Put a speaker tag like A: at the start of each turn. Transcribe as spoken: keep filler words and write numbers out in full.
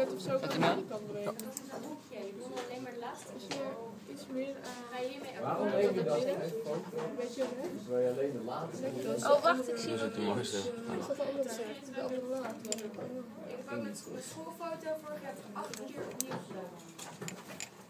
A: het of zo kan kan brengen.
B: Dat is een hoekje. Je doet alleen maar de laatste.
A: Als je iets meer...
B: Ga je hiermee
C: Waarom
B: ook
C: neem je dat
A: binnen?
C: echt foto?
A: Een beetje rechts.
C: Dus wil je alleen de laatste?
D: Oh, wacht, ik zie
E: Dat is het mooiste.
A: Is dat de andere zegt? De andere laat.
B: Ik heb ook met mijn schoolfoto vorig jaar acht keer opnieuw gedaan.